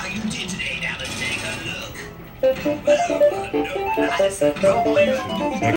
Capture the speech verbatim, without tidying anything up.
are you today? Now let's take a look. Well, no, that's probably